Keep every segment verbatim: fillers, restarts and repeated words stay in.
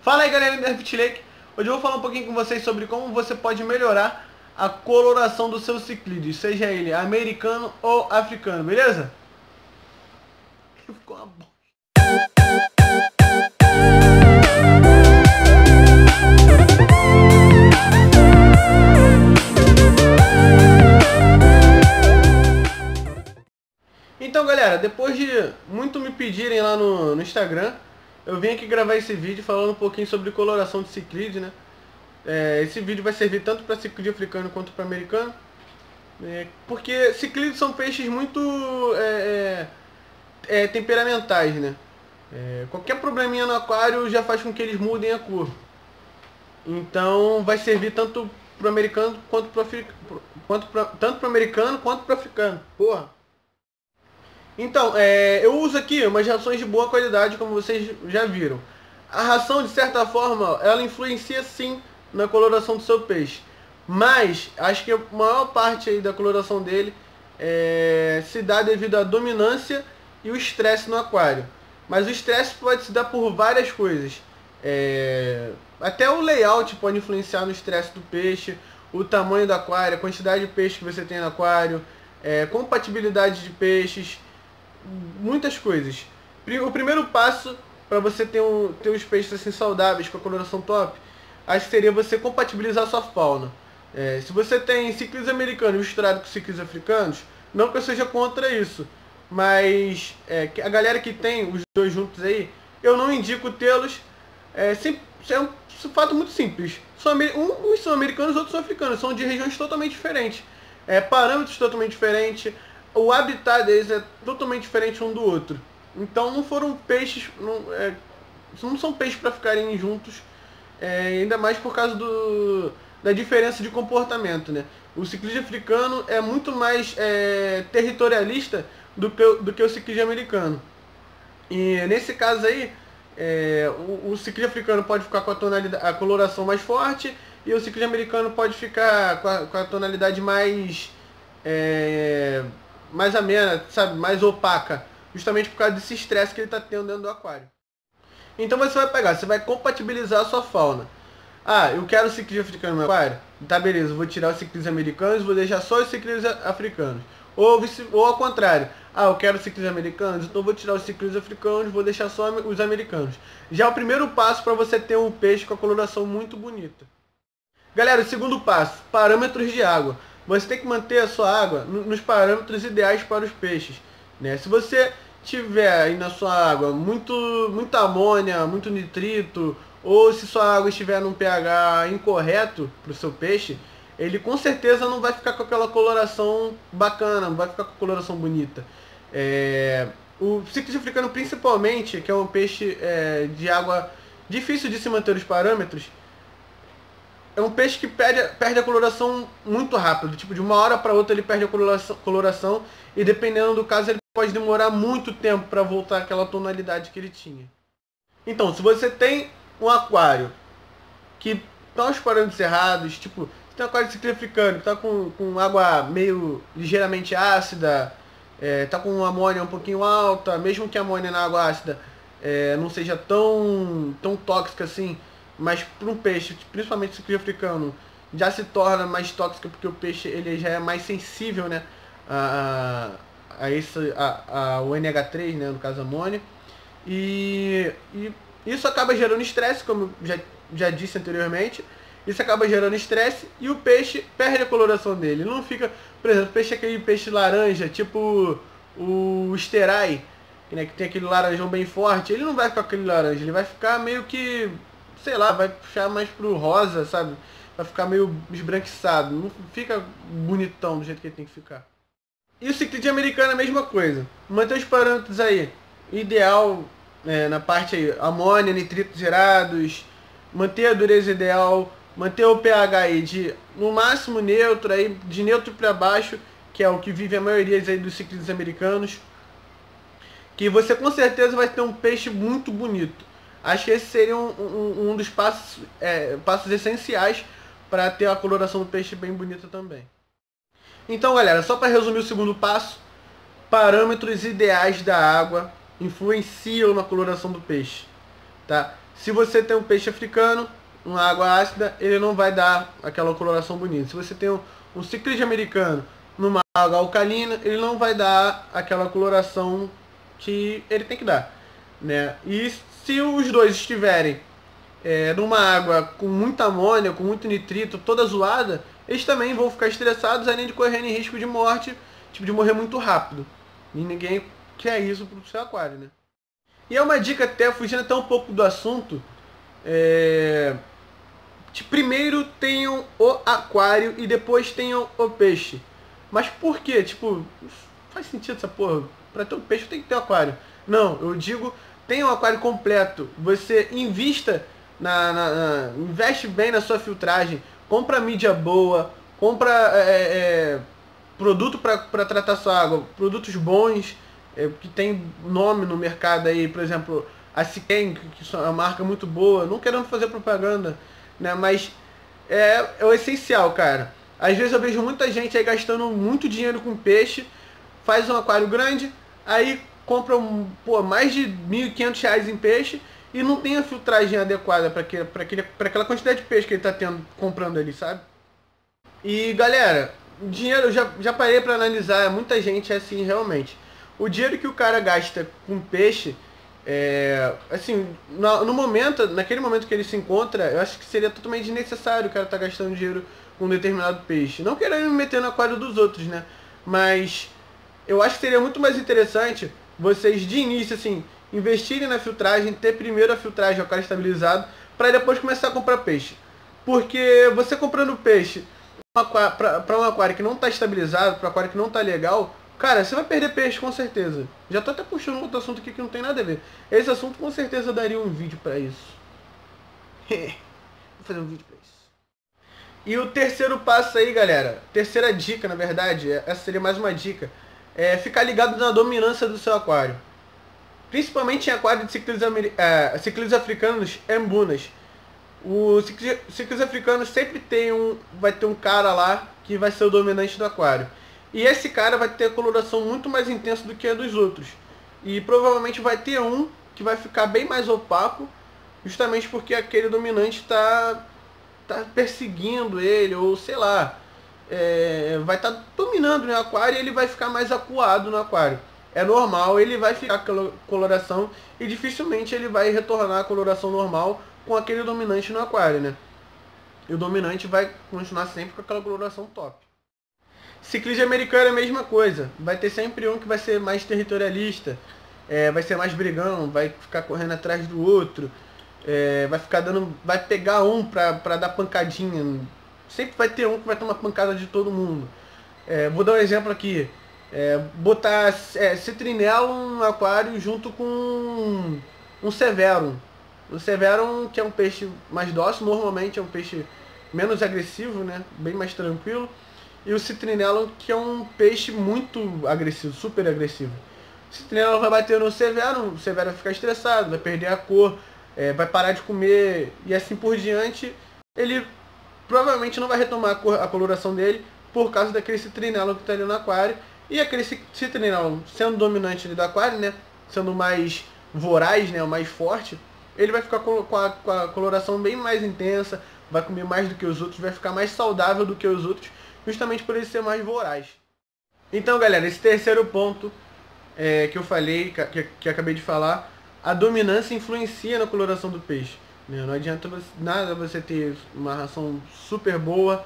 Fala aí, galera do Fit Lake. Hoje eu vou falar um pouquinho com vocês sobre como você pode melhorar a coloração do seu ciclídeo, seja ele americano ou africano, beleza? Ficou uma bosta. Então, galera, depois de muito me pedirem lá no, no Instagram, eu vim aqui gravar esse vídeo falando um pouquinho sobre coloração de ciclídeo, né? É, esse vídeo vai servir tanto para ciclídeo africano quanto para americano, é, porque ciclídeos são peixes muito é, é, é, temperamentais, né? É, qualquer probleminha no aquário já faz com que eles mudem a cor. Então vai servir tanto para o americano quanto para quanto pra, tanto para americano quanto para africano. Porra. Então, é, eu uso aqui umas rações de boa qualidade, como vocês já viram. A ração, de certa forma, ela influencia sim na coloração do seu peixe. Mas, acho que a maior parte aí da coloração dele é, se dá devido à dominância e o estresse no aquário. Mas o estresse pode se dar por várias coisas. É, até o layout pode influenciar no estresse do peixe, o tamanho do aquário, a quantidade de peixe que você tem no aquário, é, compatibilidade de peixes, muitas coisas. O primeiro passo para você ter, um, ter os peixes assim saudáveis com a coloração top, acho que seria você compatibilizar a sua fauna. É, se você tem ciclídeos americanos misturado com ciclídeos africanos, não que eu seja contra isso, mas é, a galera que tem os dois juntos aí, eu não indico tê-los. É, é um, um fato muito simples. São, um, uns são americanos, outros são africanos, são de regiões totalmente diferentes, é, parâmetros totalmente diferentes. O habitat deles é totalmente diferente um do outro. Então não foram peixes, não, é, não são peixes para ficarem juntos, é, ainda mais por causa do, da diferença de comportamento, né? O ciclídeo africano é muito mais é, territorialista do que, do que o ciclídeo americano. E nesse caso aí, é, o, o ciclídeo africano pode ficar com a, tonalidade, a coloração mais forte e o ciclídeo americano pode ficar com a, com a tonalidade mais... É, mais amena, sabe, mais opaca, justamente por causa desse estresse que ele está tendo dentro do aquário. Então você vai pegar, você vai compatibilizar a sua fauna. Ah, eu quero o ciclídeo africano no meu aquário? Tá, beleza, vou tirar os ciclídeos americanos e vou deixar só os ciclídeos africanos. Ou, ou ao contrário, ah, eu quero os ciclídeos americanos, então vou tirar os ciclídeos africanos e vou deixar só os americanos. Já é o primeiro passo para você ter um peixe com a coloração muito bonita. Galera, o segundo passo, parâmetros de água. Você tem que manter a sua água nos parâmetros ideais para os peixes, né? Se você tiver aí na sua água muito, muita amônia, muito nitrito, ou se sua água estiver num pH incorreto para o seu peixe, ele com certeza não vai ficar com aquela coloração bacana, não vai ficar com a coloração bonita. É... O ciclídeo africano principalmente, que é um peixe é, de água difícil de se manter os parâmetros, é um peixe que perde, perde a coloração muito rápido. Tipo, de uma hora para outra ele perde a coloração, coloração e dependendo do caso ele pode demorar muito tempo para voltar àquela tonalidade que ele tinha. Então, se você tem um aquário que está os parâmetros errados, tipo, você tem um aquário de ciclídeo africano que está com, com água meio ligeiramente ácida, é, tá com amônia um pouquinho alta, mesmo que a amônia na água ácida é, não seja tão, tão tóxica assim, mas para um peixe, principalmente o ciclídeo africano, já se torna mais tóxico porque o peixe ele já é mais sensível, né, a, a, esse, a, a, o N H três, né, no caso amônia, e, e isso acaba gerando estresse, como eu já, já disse anteriormente. Isso acaba gerando estresse e o peixe perde a coloração dele. Ele não fica, por exemplo, o peixe é aquele peixe laranja, tipo o esterai, né, que tem aquele laranjão bem forte, ele não vai ficar com aquele laranja, ele vai ficar meio que, sei lá, vai puxar mais pro rosa, sabe? Vai ficar meio esbranquiçado, não fica bonitão do jeito que ele tem que ficar. E o ciclídeo americano é a mesma coisa. Manter os parâmetros aí, ideal, é, na parte aí, amônia, nitritos zerados, manter a dureza ideal, manter o pH aí de, no máximo, neutro, aí, de neutro para baixo, que é o que vive a maioria aí dos ciclídeos americanos, que você com certeza vai ter um peixe muito bonito. Acho que esse seria um, um, um dos passos, é, passos essenciais para ter a coloração do peixe bem bonita também. Então, galera, só para resumir o segundo passo, parâmetros ideais da água influenciam na coloração do peixe, tá? Se você tem um peixe africano, uma água ácida, ele não vai dar aquela coloração bonita. Se você tem um, um ciclide americano numa água alcalina, ele não vai dar aquela coloração que ele tem que dar, né? E se os dois estiverem é, numa água com muita amônia, com muito nitrito, toda zoada, eles também vão ficar estressados, além de correrem risco de morte, tipo de morrer muito rápido. E ninguém quer isso pro seu aquário, né? E é uma dica até, fugindo até um pouco do assunto, é... primeiro tenham o aquário e depois tenham o peixe. Mas por quê? Tipo, faz sentido essa porra. Pra ter um peixe tem que ter um aquário. Não, eu digo, tenha um aquário completo. Você invista na, na, na investe bem na sua filtragem. Compra mídia boa, compra é, é, produto para tratar sua água, produtos bons, é, que tem nome no mercado aí, por exemplo, a Siquem, que é uma marca muito boa, não querendo fazer propaganda, né, mas é, é o essencial, cara. Às vezes eu vejo muita gente aí gastando muito dinheiro com peixe, faz um aquário grande, aí compra um, pô, mais de mil e quinhentos reais em peixe, e não tem a filtragem adequada para aquele, para aquele, para aquela quantidade de peixe que ele está tendo, comprando ali, sabe? E galera, o dinheiro, eu já, já parei para analisar, muita gente é assim realmente. O dinheiro que o cara gasta com peixe, é, assim, no, no momento, naquele momento que ele se encontra, eu acho que seria totalmente desnecessário o cara estar tá gastando dinheiro com um determinado peixe. Não querendo me meter no aquário dos outros, né? Mas eu acho que seria muito mais interessante vocês de início, assim, investirem na filtragem, ter primeiro a filtragem ao cara estabilizado, para depois começar a comprar peixe. Porque você comprando peixe para um aquário que não está estabilizado, para um aquário que não está legal, cara, você vai perder peixe com certeza. Já tô até puxando outro assunto aqui que não tem nada a ver. Esse assunto com certeza daria um vídeo para isso. Vou fazer um vídeo para isso. E o terceiro passo aí, galera, terceira dica, na verdade, essa seria mais uma dica, é ficar ligado na dominância do seu aquário. Principalmente em aquário de ciclídeos, é, ciclídeos africanos e embunas. O ciclídeos africanos sempre tem um, vai ter um cara lá que vai ser o dominante do aquário. E esse cara vai ter a coloração muito mais intensa do que a dos outros. E provavelmente vai ter um que vai ficar bem mais opaco, justamente porque aquele dominante está tá perseguindo ele, ou sei lá, é, vai estar tá dominando no aquário e ele vai ficar mais acuado no aquário. É normal, ele vai ficar com coloração e dificilmente ele vai retornar à coloração normal com aquele dominante no aquário, né? E o dominante vai continuar sempre com aquela coloração top. Ciclídeo americano é a mesma coisa. Vai ter sempre um que vai ser mais territorialista, é, vai ser mais brigão, vai ficar correndo atrás do outro, é, vai ficar dando, vai pegar um pra, pra dar pancadinha. Sempre vai ter um que vai tomar pancada de todo mundo. É, vou dar um exemplo aqui. É, botar é, citrinellum no aquário junto com um severum. O severum, que é um peixe mais dócil, normalmente é um peixe menos agressivo, né? Bem mais tranquilo. E o citrinellum, que é um peixe muito agressivo, super agressivo. O citrinellum vai bater no severum, o severum vai ficar estressado, vai perder a cor, é, vai parar de comer e assim por diante. Ele provavelmente não vai retomar a, cor, a coloração dele por causa daquele citrinellum que está ali no aquário. E aquele citrinellum, sendo dominante ali do aquário, né, sendo mais voraz, né, o mais forte, ele vai ficar com a, com a coloração bem mais intensa, vai comer mais do que os outros, vai ficar mais saudável do que os outros, justamente por ele ser mais voraz. Então, galera, esse terceiro ponto é, que eu falei, que, que acabei de falar, a dominância influencia na coloração do peixe, né? Não adianta você, nada você ter uma ração super boa,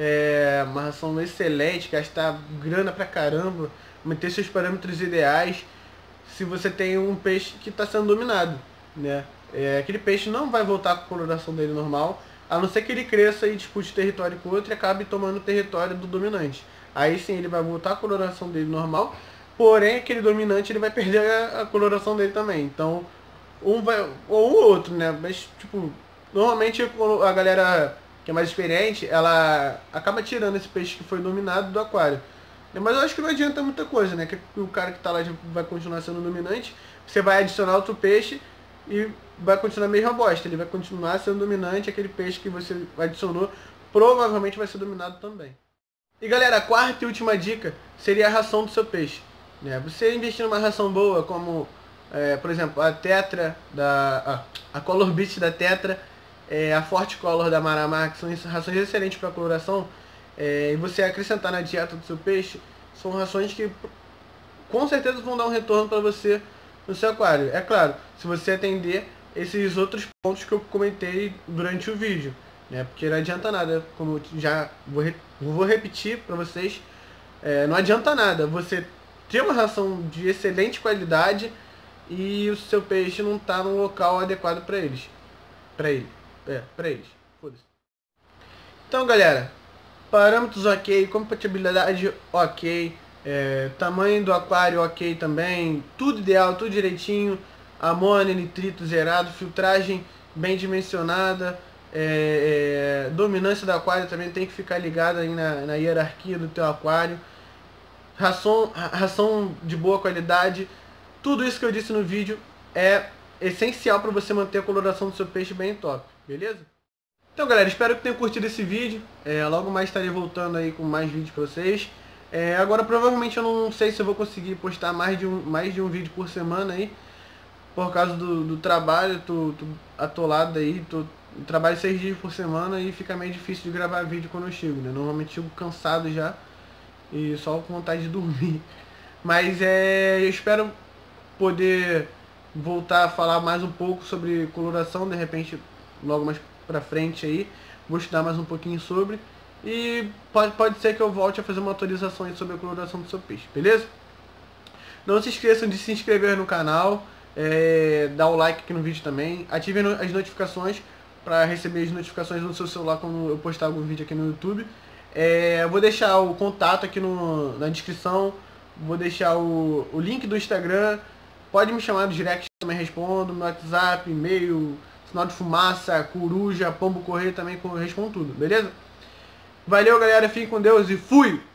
é, uma ração excelente, gastar grana pra caramba, manter seus parâmetros ideais, se você tem um peixe que está sendo dominado, né? É, aquele peixe não vai voltar com a coloração dele normal, a não ser que ele cresça e dispute território com o outro e acabe tomando o território do dominante. Aí sim ele vai voltar a coloração dele normal, porém aquele dominante ele vai perder a, a coloração dele também. Então, um vai, ou um ou outro, né? Mas, tipo, normalmente a galera que é mais experiente, ela acaba tirando esse peixe que foi dominado do aquário. Mas eu acho que não adianta muita coisa, né? Que o cara que tá lá vai continuar sendo dominante, você vai adicionar outro peixe e vai continuar a mesma bosta. Ele vai continuar sendo dominante, aquele peixe que você adicionou provavelmente vai ser dominado também. E galera, a quarta e última dica seria a ração do seu peixe, né? Você investir numa ração boa, como É, por exemplo, a Tetra, da, a, a Color Beast da Tetra, é, a Forte Color da Maramax, são rações excelentes para coloração. É, e você acrescentar na dieta do seu peixe, são rações que com certeza vão dar um retorno para você no seu aquário. É claro, se você atender esses outros pontos que eu comentei durante o vídeo, né? Porque não adianta nada, como eu já vou, re vou repetir para vocês, é, não adianta nada você ter uma ração de excelente qualidade e o seu peixe não está no local adequado para eles. Para ele. É, para eles. Foda-se. Então, galera, parâmetros ok, compatibilidade ok, é, tamanho do aquário ok também, tudo ideal, tudo direitinho, amônia, nitrito zerado, filtragem bem dimensionada, é, é, dominância do aquário também tem que ficar ligada aí na, na hierarquia do teu aquário, ração, ração de boa qualidade, tudo isso que eu disse no vídeo é essencial para você manter a coloração do seu peixe bem top, beleza? Então, galera, espero que tenham curtido esse vídeo. É, logo mais estarei voltando aí com mais vídeos pra vocês. É, agora, provavelmente, eu não sei se eu vou conseguir postar mais de um, mais de um vídeo por semana aí. Por causa do, do trabalho, tô, tô atolado aí. Tô, trabalho seis dias por semana e fica meio difícil de gravar vídeo quando eu chego, né? Normalmente chego cansado já e só com vontade de dormir. Mas é, eu espero poder voltar a falar mais um pouco sobre coloração, de repente, logo mais pra frente aí, vou estudar mais um pouquinho sobre e pode, pode ser que eu volte a fazer uma atualização aí sobre a coloração do seu peixe, beleza? Não se esqueçam de se inscrever no canal, é, dar o like aqui no vídeo também, ativem as notificações para receber as notificações no seu celular quando eu postar algum vídeo aqui no YouTube. É, eu vou deixar o contato aqui no, na descrição, vou deixar o, o link do Instagram, pode me chamar no direct, também respondo, no WhatsApp, e-mail, sinal de fumaça, coruja, pombo correio também, eu respondo tudo, beleza? Valeu, galera, fiquem com Deus e fui!